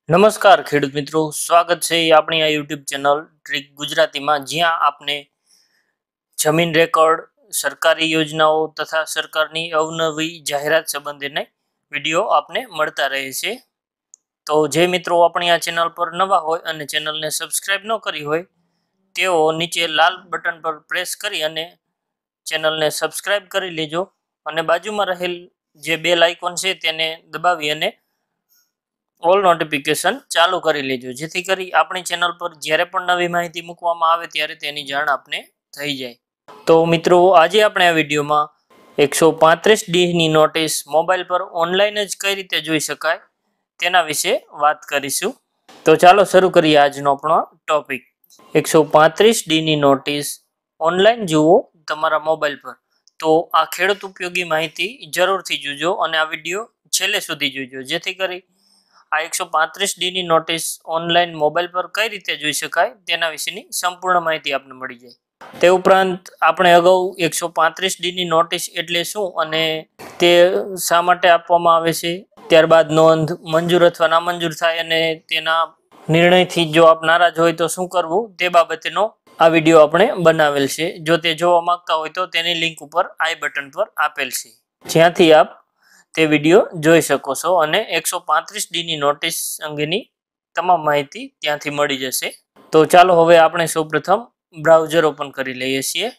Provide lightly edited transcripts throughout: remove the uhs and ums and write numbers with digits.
નમસ્કાર ખેડૂત મિત્રો, સ્વાગત છે આપણી આ યુટ્યુબ ચેનલ ટ્રીક ગુજરાતીમાં, જ્યાં આપને જમીન રેકોર્ડ, સરકારી યોજનાઓ તથા સરકારની અવનવી જાહેરાત સંબંધીને વિડીયો આપને મળતા રહે છે। તો જે મિત્રો આપણી આ ચેનલ પર નવા હોય અને ચેનલને સબસ્ક્રાઇબ ન કરી હોય તેઓ નીચે લાલ બટન પર પ્રેસ કરી અને ચેનલને સબસ્ક્રાઇબ કરી લેજો અને બાજુમાં રહેલ જે બેલ આઇકોન છે તેને દબાવી અને ઓલ નોટિફિકેશન ચાલુ કરી લેજો, જેથી કરી આપણી ચેનલ પર જ્યારે પણ નવી માહિતી મૂકવામાં આવે ત્યારે તેની જાણ આપને થઈ જાય। તો મિત્રો, આજે આપણે આ વિડીયોમાં 135D ની નોટિસ મોબાઈલ પર ઓનલાઈન જ કઈ રીતે જોઈ શકાય તેના વિશે વાત કરીશું। તો ચાલો શરૂ કરીએ આજનો આપણો ટોપિક। 135D ની નોટિસ ઓનલાઈન જુઓ તમારા મોબાઈલ પર। તો આ ખેડૂત ઉપયોગી માહિતી જરૂરથી જોજો અને આ વિડીયો છેલ્લે સુધી જોજો, જેથી કરી આ 135D ની નોટિસ ઓનલાઈન મોબાઈલ પર કઈ રીતે જોઈ શકાય તેના વિશેની સંપૂર્ણ માહિતી આપને મળી જાય। તે ઉપરાંત આપણે અગાઉ 135D ની નોટિસ એટલે શું અને તે શા માટે આપવામાં આવે છે, ત્યારબાદ નોંધ મંજૂર અથવા નામંજૂર થાય અને તેના નિર્ણયથી જો આપ નારાજ હોય તો શું કરવું તે બાબતનો આ વિડીયો આપણે બનાવેલ છે। જો તે જોવા માંગતા હોય તો તેની લિંક ઉપર આઈ બટન પર આપેલ છે, જ્યાંથી આપ તે વિડીયો જોઈ શકો છો અને 135D ની નોટિસ અંગેની તમામ માહિતી ત્યાંથી મળી જશે। તો ચાલો હવે આપણે સૌપ્રથમ બ્રાઉઝર ઓપન કરી લઈએ છીએ।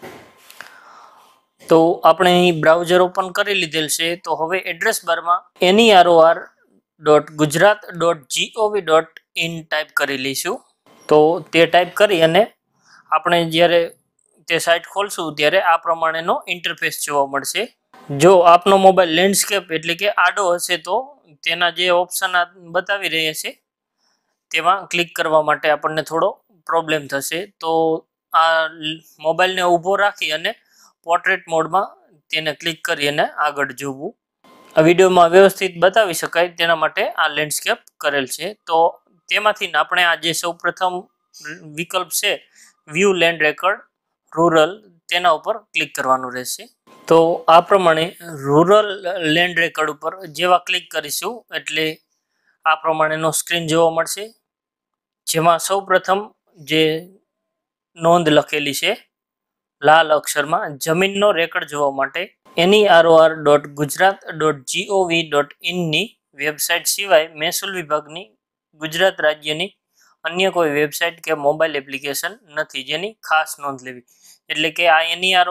તો આપણે અહીં બ્રાઉઝર ઓપન કરી લીધેલ છે। તો હવે એડ્રેસ બારમાં neror.gujarat.gov.in ટાઈપ કરી લઈશું। તો તે ટાઈપ કરી અને આપણે જ્યારે તે સાઇટ ખોલશું ત્યારે આ પ્રમાણેનો ઇન્ટરફેસ જોવા મળશે। જો આપનો મોબાઈલ લેન્ડસ્કેપ એટલે કે આડો હશે તો તેના જે ઓપ્શન બતાવી રહ્યા છે તેમાં ક્લિક કરવા માટે આપણને થોડો પ્રોબ્લેમ થશે। તો આ મોબાઈલને ઊભો રાખી અને પોર્ટ્રેટ મોડમાં તેને ક્લિક કરી અને આગળ જોવું। આ વિડીયોમાં વ્યવસ્થિત બતાવી શકાય તેના માટે આ લેન્ડસ્કેપ કરેલ છે। તો તેમાંથી આપણે આ જે સૌપ્રથમ વિકલ્પ છે વ્યૂ લેન્ડ રેકોર્ડ રૂરલ, તેના ઉપર ક્લિક કરવાનું રહેશે। તો આ પ્રમાણે રૂરલ લેન્ડ રેકોર્ડ ઉપર જેવા ક્લિક કરીશું એટલે આ પ્રમાણેનો સ્ક્રીન જોવા મળશે, જેમાં સૌપ્રથમ જે નોંધ લખેલી છે લાલ અક્ષરમાં જમીનનો રેકોર્ડ જોવા માટે neror.gujarat.gov.in ની વેબસાઇટ સિવાય મહેસૂલ વિભાગની ગુજરાત રાજ્યની અન્ય કોઈ વેબસાઇટ કે મોબાઈલ એપ્લિકેશન નથી, જેની ખાસ નોંધ લેવી। એટલે કે આ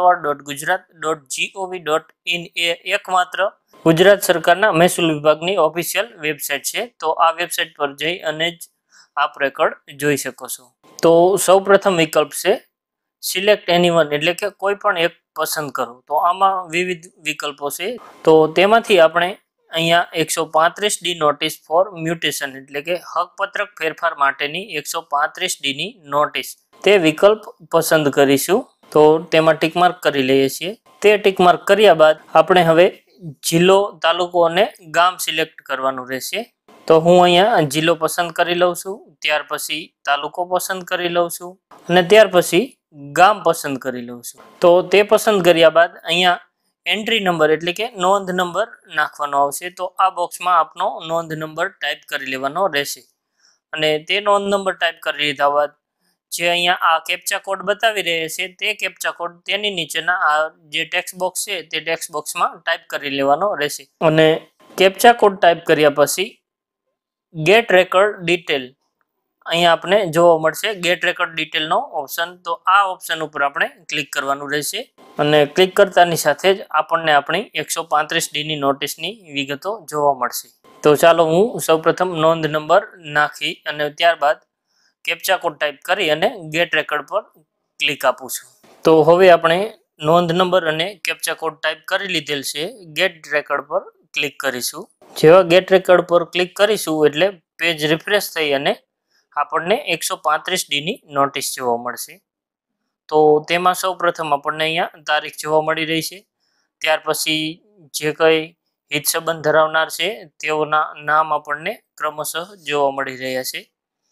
neror.gujarat.gov.in એ એકમાત્ર ગુજરાત સરકારના મહેસૂલ વિભાગની ઓફિશિયલ વેબસાઇટ છે। તો આ વેબસાઇટ પર જઈ અને જ આપ રેકોર્ડ જોઈ શકો છો। તો સૌપ્રથમ વિકલ્પ છે સિલેક્ટ એનીવન એટલે કે કોઈ પણ એક પસંદ કરો। તો આમાં વિવિધ વિકલ્પો છે, તો તેમાંથી આપણે અહીંયા 135D નોટિસ ફોર મ્યુટેશન એટલે કે હકપત્રક ફેરફાર માટેની 135D ની નોટિસ તે વિકલ્પ પસંદ કરીશું। તો તેમાં ટીક માર્ક કરી લઈએ છીએ। તે ટીક માર્ક કર્યા બાદ આપણે હવે જિલ્લો, તાલુકો અને ગામ સિલેક્ટ કરવાનું રહેશે। તો હું અહીંયા જિલ્લો પસંદ કરી લઉં છું, ત્યાર પછી તાલુકો પસંદ કરી લઉં છું અને ત્યાર પછી ગામ પસંદ કરી લઉં છું। તો તે પસંદ કર્યા બાદ અહીંયા એન્ટ્રી નંબર એટલે કે નોંધ નંબર નાખવાનો આવશે। તો આ બોક્સમાં આપનો નોંધ નંબર ટાઈપ કરી લેવાનો રહેશે અને તે નોંધ નંબર ટાઈપ કરી લીધા બાદ જે અહીંયા આ કેપ્ચા કોડ બતાવી રહ્યા છે તે કેપ્ચા કોડ તેની નીચેના આ જે ટેક્સ્ટ બોક્સ છે તે ટેક્સ્ટ બોક્સમાં ટાઈપ કરી લેવાનો રહેશે અને કેપ્ચા કોડ ટાઈપ કર્યા પછી ગેટ રેકોર્ડ ડિટેલ અહીંયા આપણે જોવા મળશે ગેટ રેકોર્ડ ડિટેલનો ઓપ્શન। તો આ ઓપ્શન ઉપર આપણે ક્લિક કરવાનું રહેશે અને ક્લિક કરતાની સાથે જ આપણને આપણી 135D ની નોટિસની વિગતો જોવા મળશે। તો ચાલો હું સૌપ્રથમ નોંધ નંબર નાખી અને ત્યારબાદ કેપ્ચા કોડ ટાઈપ કરી અને ગેટ રેકોર્ડ પર ક્લિક આપું છું। તો હવે આપણે નોંધ નંબર અને કેપ્ચા કોડ ટાઈપ કરી લીધેલ છે, ગેટ રેકોર્ડ પર ક્લિક કરીશું। જેવા ગેટ રેકોર્ડ પર ક્લિક કરીશું એટલે પેજ રિફ્રેશ થઈ અને આપણને 135D ની નોટિસ જોવા મળશે। તો તેમાં સૌપ્રથમ આપણને અહીંયા તારીખ જોવા મળી રહી છે, ત્યાર પછી જે કંઈ હિત સંબંધ ધરાવનાર છે તેઓના નામ આપણને ક્રમશઃ જોવા મળી રહ્યા છે,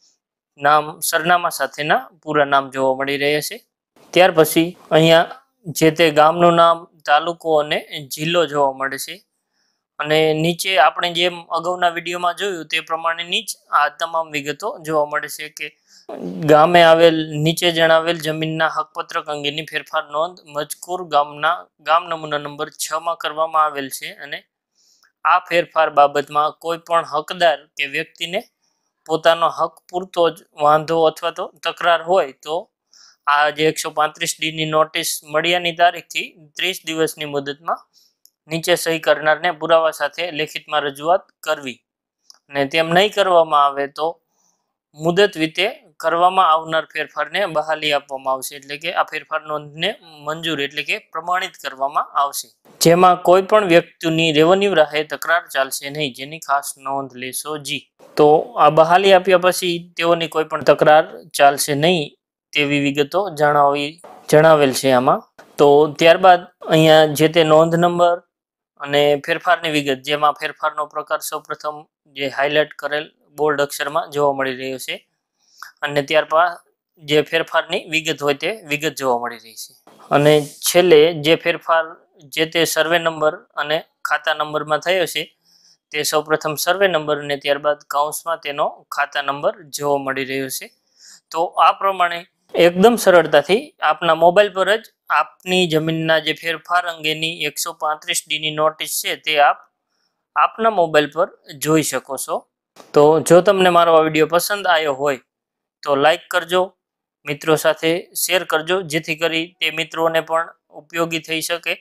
નામ સરનામા સાથેના પૂરા નામ જોવા મળી રહ્યા છે। ત્યાર પછી અહીંયા જે તે ગામનું નામ, તાલુકો અને જિલ્લો જોવા મળે છે અને નીચે આપણે જેમ અગાઉના વિડીયોમાં જોયું તે પ્રમાણેની જ આ તમામ વિગતો જોવા મળે છે કે ગામે આવેલ નીચે જણાવેલ જમીનના હકપત્રક અંગેની ફેરફાર નોંધ મજકૂર ગામ નમૂના નંબર 6 માં કરવામાં આવેલ છે અને આ ફેરફાર બાબતમાં કોઈ પણ હકદાર કે વ્યક્તિને પોતાનો હક પૂરતો જ વાંધો અથવા તો તકરાર હોય તો આ જે 135D ની નોટિસ મળ્યાની તારીખથી 30 દિવસની મુદતમાં નીચે સહી કરનારને પુરાવા સાથે લેખિતમાં રજૂઆત કરવી અને તેમ નહીં કરવામાં આવે તો મુદત વિતે કરવામાં આવનાર ફેરફારને બહાલી આપવામાં આવશે, એટલે કે આ ફેરફાર નોંધને મંજૂર એટલે કે પ્રમાણિત કરવામાં આવશે, જેમાં કોઈ પણ વ્યક્તિની રેવન્યુ રાહે તકરાર ચાલશે નહીં, જેની ખાસ નોંધ લેશો જી. તો આ બહાલી આપ્યા પછી તેઓની કોઈ પણ તકરાર ચાલશે નહીં તેવી વિગતો જણાવેલ છે આમાં. તો ત્યારબાદ અહીંયા જે તે નોંધ નંબર અને ફેરફારની વિગત, જેમાં ફેરફારનો પ્રકાર સૌપ્રથમ જે હાઇલાઇટ કરેલ બોલ્ડ અક્ષરમાં જોવા મળી રહ્યો છે અને ત્યારબાદ જે ફેરફારની વિગત હોય તે વિગત જોવા મળી રહી છે અને છેલ્લે જે ફેરફાર જે તે સર્વે નંબર અને ખાતા નંબરમાં થયો છે તે સૌપ્રથમ સર્વે નંબર અને ત્યારબાદ કૌંસમાં તેનો ખાતા નંબર જોવા મળી રહ્યો છે. તો આ પ્રમાણે એકદમ સરળતાથી આપના મોબાઈલ પર જ આપની જમીનના જે ફેરફાર અંગેની 135D ની નોટિસ છે તે આપના મોબાઈલ પર જોઈ શકો છો. તો જો તમને મારો આ વિડીયો પસંદ આવ્યો હોય તો લાઈક કરજો, મિત્રો સાથે શેર કરજો, જેથી કરી તે મિત્રોને પણ ઉપયોગી થઈ શકે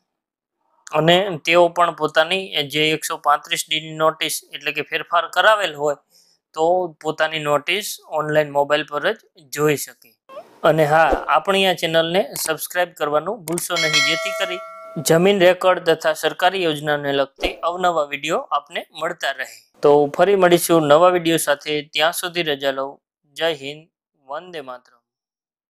અને તેઓ પણ પોતાની જે 135D ની નોટિસ એટલે કે ફેરફાર કરાવેલ હોય તો પોતાની નોટિસ ઓનલાઈન મોબાઈલ પર જ જોઈ શકે. અને હા, આપણી આ ચેનલને સબસ્ક્રાઇબ કરવાનું ભૂલશો નહીં, જેથી કરી જમીન રેકોર્ડ તથા સરકારી યોજનાને લગતી અવનવા વિડીયો આપને મળતા રહે. તો ફરી મળીશું નવા વિડીયો સાથે, ત્યાં સુધી રજા લો. જય હિન્દ, વંદે માતરમ.